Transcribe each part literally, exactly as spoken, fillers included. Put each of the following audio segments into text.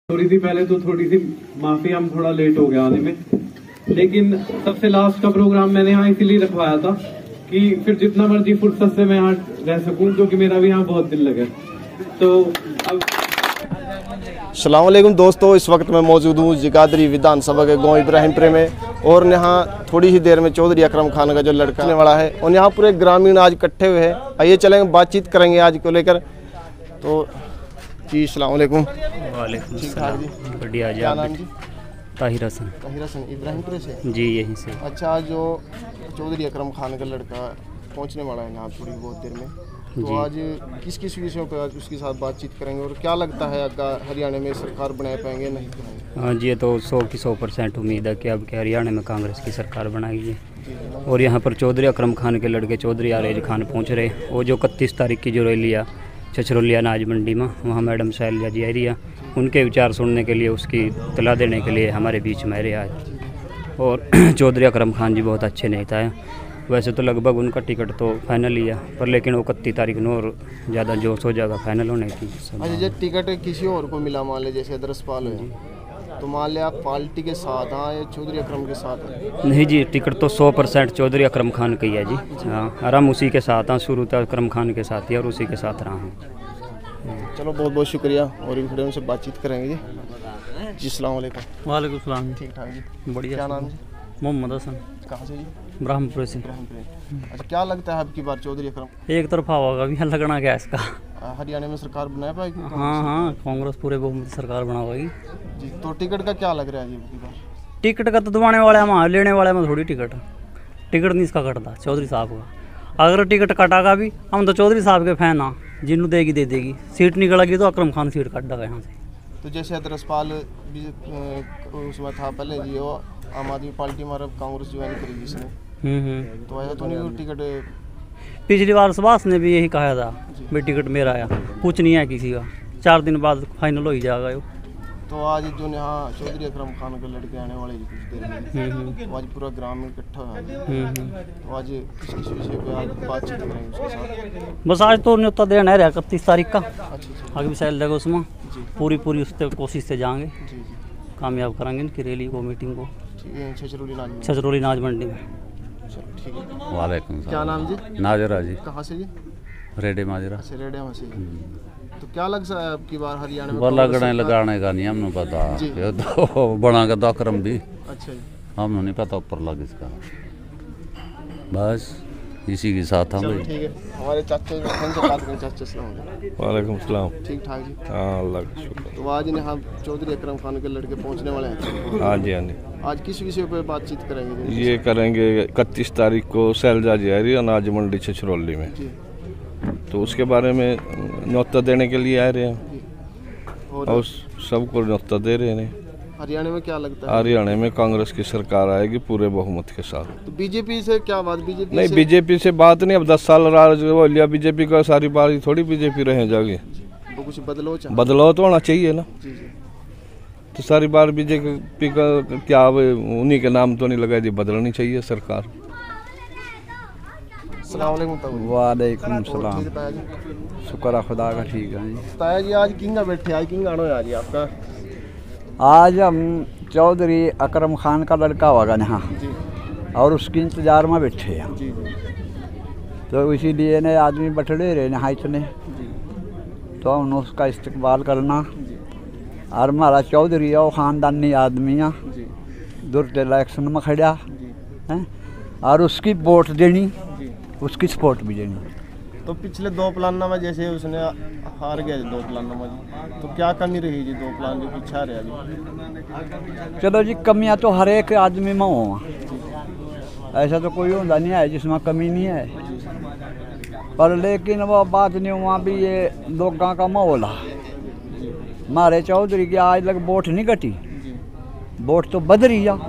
थोड़ी सी पहले तो थोड़ी सी माफी, हम थोड़ा लेट हो गया आने में, लेकिन सबसे लास्ट का प्रोग्राम मैंने यहाँ इसीलिए रखवाया था कि फिर जितना मर्जी फुर्सत से मैं यहाँ रह सकूं, क्योंकि मेरा भी यहाँ बहुत दिल लगे। तो अब अस्सलाम वालेकुम दोस्तों, इस वक्त मैं मौजूद हूँ जगाधरी विधानसभा के गांव इब्राहिमपुरे में और यहाँ थोड़ी ही देर में चौधरी अकरम खान का जो लड़का आने वाला है और यहाँ पूरे ग्रामीण आज इकट्ठे हुए हैं। आइए चलेंगे, बातचीत करेंगे आज को लेकर। तो जी अस्सलाम वालेकुम। वालेकुम सलाम। बढ़िया जी। क्या नाम जी? ताहिर हसन। ताहिर हसन, इब्राहिमपुरे से जी, यहीं से। अच्छा, जो चौधरी अकरम खान का लड़का पहुँचने वाला है यहाँ थोड़ी बहुत देर में, तो आज किस किस विषयों पर आज उसके साथ बातचीत करेंगे और क्या लगता है हरियाणा में सरकार बना पाएंगे नहीं बनाएंगे? हाँ जी, ये तो सौ की सौ परसेंट उम्मीद है कि अब के हरियाणा में कांग्रेस की सरकार बनाएगी। और यहाँ पर चौधरी अकरम खान के लड़के चौधरी आरेज खान पहुँच रहे। वो जो इकतीस तारीख की जो रैली है छछरौलिया अनाज मंडी में, वहाँ मैडम शैलजा जी आ रही है, उनके विचार सुनने के लिए, उसकी तला देने के लिए हमारे बीच में रहे आज। और चौधरी अकरम खान जी बहुत अच्छे नेता हैं। वैसे तो लगभग उनका टिकट तो फाइनल ही है, पर लेकिन वो इकतीस तारीख को और ज़्यादा जोश हो जाएगा फाइनल होने की। अच्छा, जब टिकट किसी और को मिला, मान ले जैसे दरसपाल है, तो मान लिया आप पार्टी के साथ हाँ या चौधरी अकरम के साथ हैं? नहीं जी, टिकट तो सौ परसेंट चौधरी अकरम खान की है जी। हाँ, और हम उसी के साथ हैं, शुरू तक अकरम खान के साथ ही और उसी के साथ रहा हूँ। चलो बहुत बहुत शुक्रिया और इन खड़े से बातचीत करेंगे जी। जी अस्सलाम वालेकुम। वालेकुम सलाम। ठीक ठाक जी, बढ़िया। क्या नाम जी? मोहम्मद हसन। कहाँ से जी? ब्रह्मपुर से। अच्छा, क्या लगता है अब की बार चौधरी अकरम एक तरफा होगा भी लगना क्या इसका? हरियाणा में सरकार बना पाएगी? हाँ हाँ, कांग्रेस पूरे बहुमत सरकार बनाएगी जी। तो टिकट का क्या लग रहा है जी अब की बार? टिकट का तो दबाने वाले हम, लेने वाले में थोड़ी टिकट टिकट नहीं इसका कटता चौधरी साहब का। अगर टिकट कटागा भी, हम तो चौधरी साहब के फैन हाँ, जिन्हों देगी दे देगी। सीट निकलेगी तो अकरम खान सीट काट देगा यहाँ से। तो जैसे दरसपाल उसमें था पहले जी, वो आम आदमी पार्टी में कांग्रेस ज्वाइन करेगी इसने, तो ऐसा तो नहीं टिकट? पिछली बार सुभाष ने भी यही कहा था भाई टिकट मेरा आया, कुछ नहीं है किसी का, चार दिन बाद फाइनल हो ही जाएगा यो। तो आज जो यहाँ चौधरी अकरम खान के लड़के आने वाले कुछ देर में, तो आज पूरा ग्रामीण इकट्ठा है, तो आज किस किस विषय पे आज बातचीत करेंगे उसके साथ? बस आज तो न्योता देना है इकतीस तारीख का। अच्छा, आगे भी सैल देगा उसमें, पूरी पूरी उस पर कोशिश से जाएंगे, कामयाब करेंगे इनकी रैली को, मीटिंग को छछरौली नाज मंडी में। ठीक है। वालेकुम। क्या नाम जी? नाजरा जी। कहाँ से जी? रेडे माजरा। अच्छा, रेडे में से। तो क्या लग सकता है अब की बार हरियाणा में? वो लगने लगाने का नहीं हमने पता, ये तो बना का अकरम भी। अच्छा जी। हमने नहीं पता ऊपर लग इसका, बस इसी के साथ हम। ठीक है, हमारे चाचा से बात करें। चाचा सलाम। वालेकुम सलाम। ठीक ठाक जी? हाँ, अल्लाह का शुक्र। तो आज यहाँ चौधरी अकरम खान के लड़के पहुँचने वाले हैं। हाँ जी, हाँ जी। आज किस विषय पर बातचीत करेंगे? ये करेंगे इकतीस तारीख को शैलजा जी आ रही है अनाज मंडी छछरौली में, तो उसके बारे में न्योता देने के लिए आ रहे हैं और, और सबको न्योता दे रहे हैं। हरियाणा में क्या लगता है? हरियाणा में कांग्रेस की सरकार आएगी पूरे बहुमत के साथ। तो बीजेपी से क्या बात? बीजेपी नहीं, से... बीजेपी से बात नहीं। अब दस साल राज हो लिया बीजेपी का, सारी बारी थोड़ी बीजेपी रह जाएगी। तो कुछ बदलाव चाहिए? बदलाव तो होना चाहिए ना। जी जी। तो सारी बार बीजेपी का क्या उन्हीं के नाम तो नहीं लगा जी, बदलनी चाहिए सरकार। वालेकुम सलाम। शुक्र खुदा का, ठीक है जी। ताया जी, आज किंगा बैठे आज किंगा आना है आज आपका? आज हम चौधरी अकरम खान का लड़का होगा यहाँ और उसके इंतजार में बैठे हैं, तो इसीलिए ने आदमी बैठे रहे यहाँ इतने, तो हमने उसका इस्तकबाल करना। और हमारा चौधरी है वो ख़ानदानी आदमी है, दुर्द इलेक्शन में खड़ा है और उसकी वोट देनी, उसकी सपोर्ट भी देनी। तो पिछले दो प्लान में जैसे उसने हार गया दो प्लान में, तो क्या कमी रही जी दो प्लान जो पीछा रहे अभी? चलो जी, कमियां तो हर एक आदमी में हो, ऐसा तो कोई होता नहीं है जिसमें कमी नहीं है, पर लेकिन वो बात नहीं हुआ भी ये लोगों का माहौल है। हमारे चौधरी की आज तक वोट नहीं घटी, वोट तो बद रही है,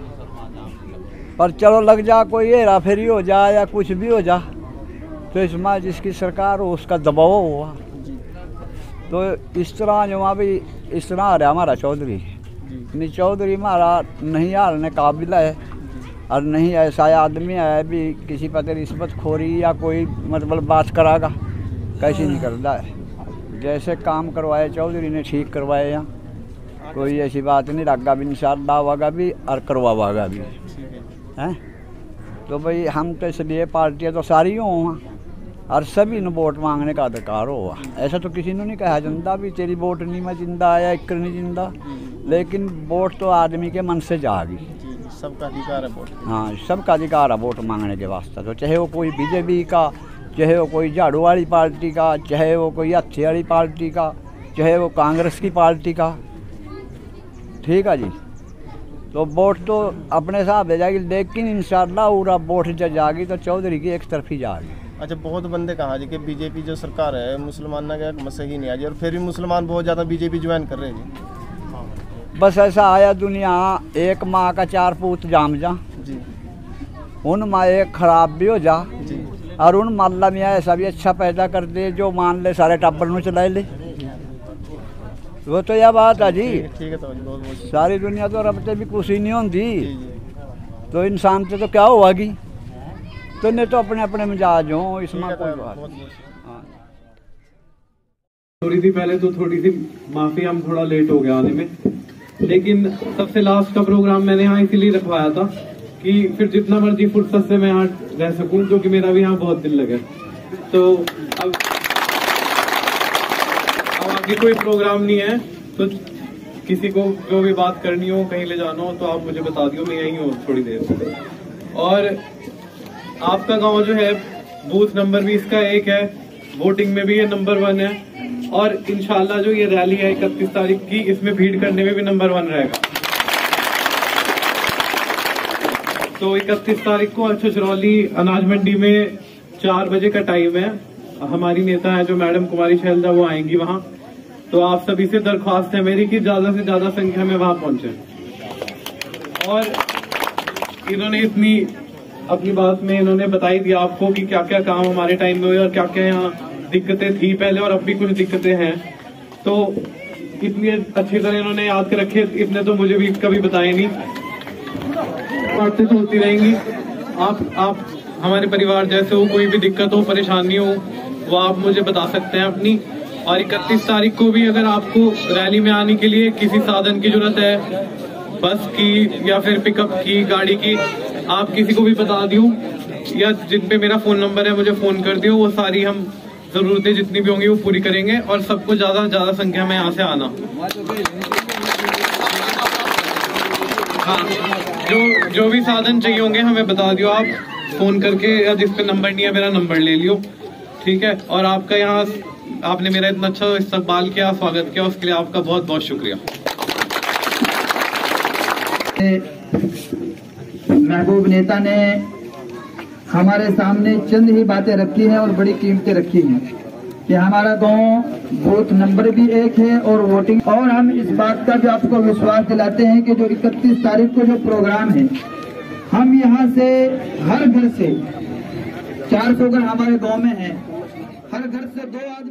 पर चलो लग जा कोई हेरा फेरी हो जाए या कुछ भी हो जाए, तो इसमें जिसकी सरकार हो उसका दबाव हुआ। तो इस तरह जो वहाँ भी इस तरह आ रहा हमारा चौधरी नहीं, चौधरी हमारा नहीं हारने काबिल है और नहीं ऐसा आदमी है भी किसी पर रिश्वत खोरी या कोई मतलब बात करागा, कैसे नहीं करता है। जैसे काम करवाए चौधरी ने ठीक करवाए यहाँ, कोई ऐसी बात नहीं, रखा भी इंशाअल्लाह होगा भी और करवागा भी हैं। तो भाई हम तो इसलिए पार्टियाँ तो सारी हों और सभी ने वोट मांगने का अधिकार हो। ऐसा तो किसी ने नहीं कहा जिंदा भी तेरी वोट नहीं मैं जिंदा आया एक नहीं जिंदा, लेकिन वोट तो आदमी के मन से जागी। सबका अधिकार है वोट। हाँ, सबका अधिकार है वोट मांगने के वास्ते। तो चाहे वो कोई बीजेपी का, चाहे वो कोई झाड़ू वाली पार्टी का, चाहे वो कोई अच्छी वाली पार्टी का, चाहे वो कांग्रेस की पार्टी का, ठीक है जी। तो वोट तो अपने हिसाब से जाएगी, लेकिन इंशाअल्लाह पूरा वोट जब जाएगी तो चौधरी की एक तरफ ही जाएगी। अच्छा, बहुत बंदे कहा जी कि बीजेपी जो सरकार है मुसलमान का मसही नहीं आ जी, और फिर भी मुसलमान बहुत ज़्यादा बीजेपी ज्वाइन कर रहे हैं जी। बस ऐसा आया दुनिया, एक माँ का चार पूत जाम जा जी, उन माँ एक खराब भी हो जा जी, और उन माल्ला में ऐसा भी अच्छा पैदा कर दे जो मान ले सारे टब्बर में चला ले। वो तो यह बात है जी। ठीक है, तो बहुत बहुत सारी दुनिया तो रब से भी खुशी नहीं होती, जी, जी। तो इंसान से तो क्या होगी। तो नहीं तो अपने अपने मिजाज हो, इसमें ठीक है, कोई तो बात बहुत नहीं। बहुत हाँ। थोड़ी सी पहले तो थोड़ी सी माफी, हम थोड़ा लेट हो गया आने में, लेकिन सबसे लास्ट का प्रोग्राम मैंने यहाँ इसीलिए रखवाया था कि फिर जितना मर्जी फुर्सत से मैं यहाँ रह सकूं, क्योंकि मेरा भी यहाँ बहुत दिल लगे। तो अब अब आगे कोई प्रोग्राम नहीं है, तो किसी को जो भी बात करनी हो, कहीं ले जाना हो, तो आप मुझे बता दियो, मैं यहीं हूँ थोड़ी देर। और आपका गांव जो है बूथ नंबर भी इसका एक है, वोटिंग में भी ये नंबर वन है, और इंशाल्लाह जो ये रैली है इकतीस तारीख की, इसमें भीड़ करने में भी नंबर वन रहेगा। तो इकतीस तारीख को छछरौली अनाज मंडी में चार बजे का टाइम है। हमारी नेता है जो मैडम कुमारी शैलजा, वो आएंगी वहां। तो आप सभी से दरख्वास्त है मेरी कि ज्यादा से ज्यादा संख्या में वहां पहुंचे। और इन्होंने इतनी अपनी बात में इन्होंने बताई दिया आपको कि क्या क्या काम हमारे टाइम में हुए और क्या क्या यहाँ दिक्कतें थी पहले, और अब भी कुछ दिक्कतें हैं। तो इतनी अच्छी तरह इन्होंने याद कर रखे, इतने तो मुझे भी कभी बताए नहीं। बातें तो होती रहेंगी। आप आप हमारे परिवार जैसे हो, कोई भी दिक्कत हो, परेशानी हो, वो आप मुझे बता सकते हैं अपनी। और इकतीस तारीख को भी अगर आपको रैली में आने के लिए किसी साधन की जरूरत है, बस की या फिर पिकअप की, गाड़ी की, आप किसी को भी बता दियो, या जिन पे मेरा फोन नंबर है मुझे फोन कर दियो। वो सारी हम जरूरतें जितनी भी होंगी वो पूरी करेंगे, और सबको ज्यादा ज्यादा संख्या में यहाँ से आना। हाँ, जो जो भी साधन चाहिए होंगे हमें बता दियो आप फोन करके, या जिस पे नंबर नहीं है मेरा नंबर ले लियो, ठीक है। और आपका यहाँ आपने मेरा इतना अच्छा इस्तकबाल किया, स्वागत किया, उसके लिए आपका बहुत बहुत शुक्रिया। महबूब नेता ने हमारे सामने चंद ही बातें रखी हैं और बड़ी कीमतें रखी हैं कि हमारा गांव बूथ नंबर भी एक है और वोटिंग। और हम इस बात का भी आपको विश्वास दिलाते हैं कि जो इकतीस तारीख को जो प्रोग्राम है, हम यहाँ से हर घर से चार सौ घर हमारे गांव में है, हर घर से दो आदमी